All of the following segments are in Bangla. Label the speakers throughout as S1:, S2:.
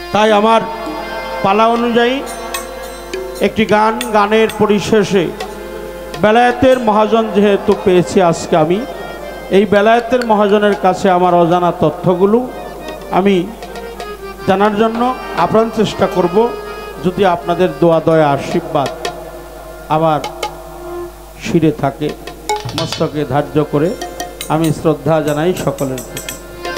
S1: তাই আমার পালা অনুযায়ী একটি গানের পরিশেষে বেলায়েতের মহাজন যেহেতু পেয়েছি আজকে, আমি এই বেলায়েতের মহাজনের কাছে আমার অজানা তথ্যগুলো আমি জানার জন্য আপ্রাণ চেষ্টা করব। যদি আপনাদের দোয়া দয়া আশীর্বাদ আমার শিরে থাকে, মস্তকে ধার্য করে আমি শ্রদ্ধা জানাই সকলের প্রতি।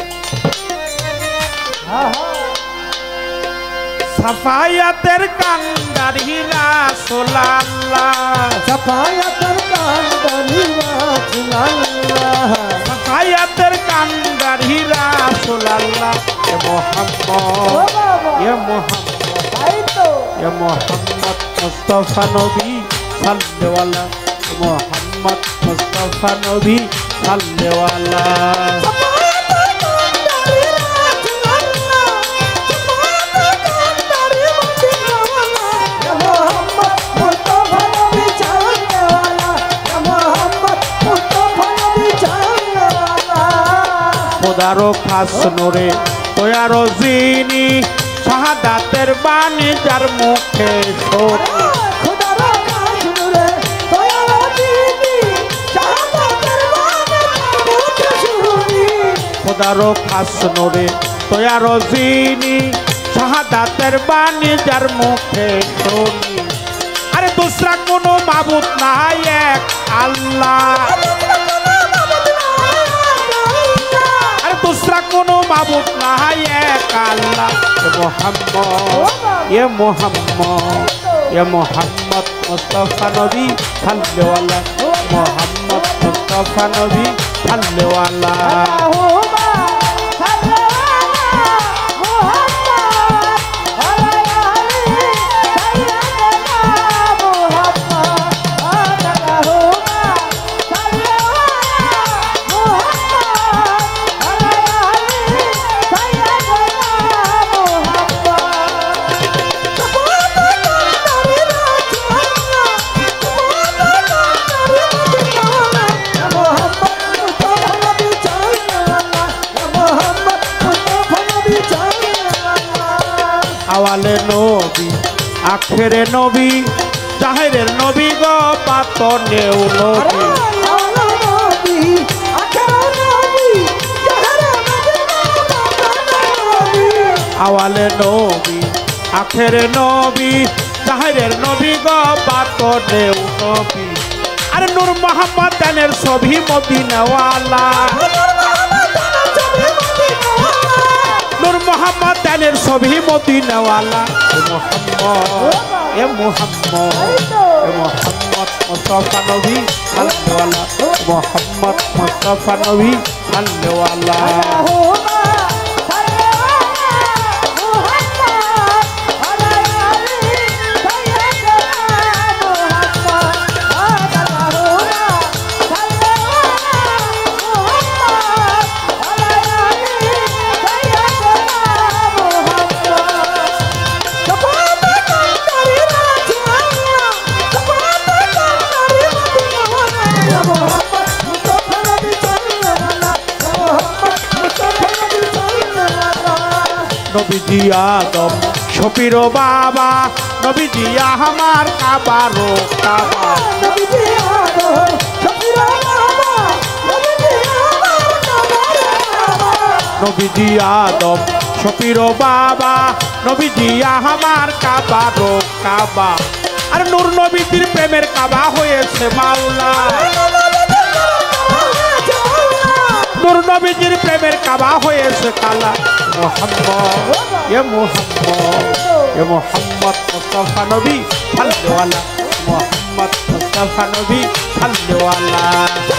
S1: সাফায়াতের কান্দারি রাসূলুল্লাহ,
S2: সাফায়াতের কান্দারি রাসূলুল্লাহ,
S1: সাফায়াতের কান্দারি রাসূলুল্লাহ, এ মুহাম্মদ, এ মুহাম্মদ, এ মুহাম্মদ মুস্তাফা নবী সাল্লাল্লাহু আলাইহি, মুহাম্মদ মুস্তাফা নবী সাল্লাল্লাহু আলাইহি। খোদারো খাস নূরে তোয়ারো জিনি, শাহাদাতের বাণী যার মুখে শোনে,
S2: খোদারো খাস নূরে তোয়ারো জিনি, শাহাদাতের বাণী যার মুখে শুনি,
S1: খোদারো খাস নূরে তোয়ারো জিনি, শাহাদাতের বাণী যার মুখে শুনি। আরে দুসরা কোনো মাবুদ নাই, এক আল্লাহ। दूसरा कोनो माबूद नहीं, एक अल्लाह। ये मोहम्मद मुस्तफा नबी सल्लल्लाहु अलैहि, मोहम्मद मुस्तफा नबी सल्लल्लाहु अलैहि। আওয়ালে নবী আখেরে নবী, জাহেরের নবী গো পাতনেও নবী, আওয়ালে নবী আখেরে নবী, জাহেরের নবী গো পাতনেও নবী। আরে নূর মোহাম্মদ দানের ছবি মদিনাওয়ালা, নূর মোহাম্মদ দানের ছবি মদিনাওয়ালা, এ মোহাম্মদ মুস্তাফা নবী সাল্লাল্লাহু আলাইহি, মোহাম্মদ মুস্তাফা নবী সাল্লাল্লাহু আলাইহি। নবীজি আদম শফির বাবা, নবীজি আমার কাবারো কাবা,
S2: নবীজি আদম শফির বাবা, নবীজি আমার কাবারো কাবা,
S1: নবীজি আদম শফির বাবা, নবীজি আমার কাবারো কাবা। আর নূর নবীজির প্রেমের কাবা হয়েছে মাওলা, নূর নবীজির প্রেমের কাবা হয়েছে কালা। মোহাম্মদ মুস্তাফা নবী সাল্লাল্লাহু আলাইহি, মোহাম্মদ মুস্তাফা নবী সাল্লাল্লাহু আলাইহি।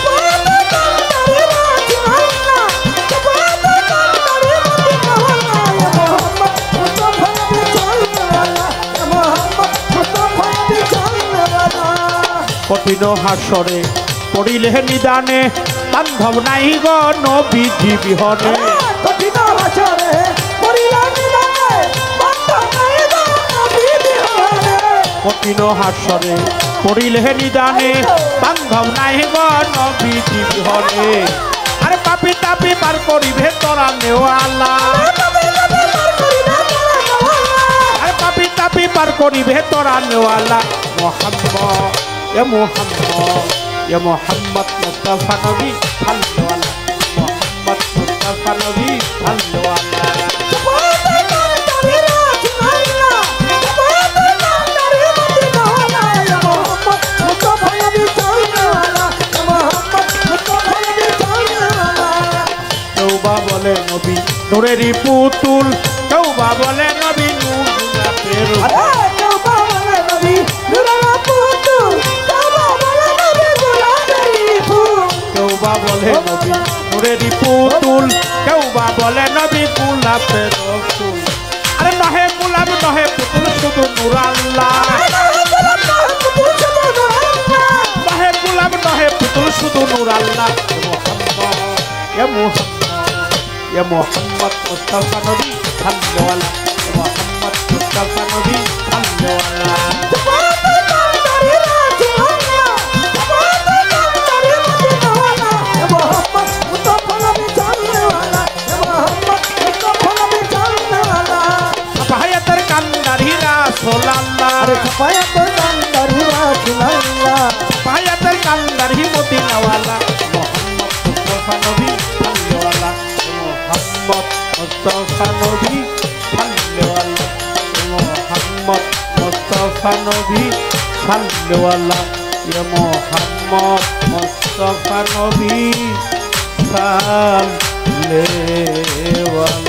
S1: কঠিন হাসরে পড়িলে নিদানে, বান্ধব নাই গো নবীজি বিহনে,
S2: কঠিন হাসরে পড়িলে নিদানে, বান্ধব নাই গো নবী বিহনে,
S1: কঠিন হাসরে পড়িলে নিদানে, বান্ধব নাই গো নবীজি বিহনে। আরে পাপি তাপি পার করিবে তোরা নেওয়ালা, পাপি তাপি পার করিবে তোরা নেওয়ালা মোহাম্মদ এ মোহাম্মদ এ মোহাম্মদ মুস্তাফা নবী সাল্লাল্লাহু মোহাম্মদ মুস্তাফা নবী সাল্লাল্লাহু বলে নবী নূরেরই পুতুল কেউ বা বলে নবী নূর গোলাপের
S2: কেউ বা বলে নবী নূরের পুতুল কেউ বা বলে নবী গোলাপের ফুল
S1: কেউ বা বলে নবী নূরেরই পুতুল কেউ বা বলে নবী গোলাপের ফুল আরে নহে গোলাপ নহে পুতুল শুধু নূর আল্লাহ নহে গোলাপ নহে পুতুল শুধু নূর আল্লাহ মোহাম্মদ এ Mohammad يا محمد مصطفى نبي صلى الله محمد مصطفى نبي صلى الله Sapahayatar kandari Rasulullah
S2: Sapahayatar kandari Rasulullah
S1: Sapahayatar kandari Modinawala Muhammad Mustafa Nabi sallallahu Muhammad Mustafa Nabi sallallahu Muhammad Mustafa Nabi sallallahu ya Muhammad Mustafa Nabi sallallahu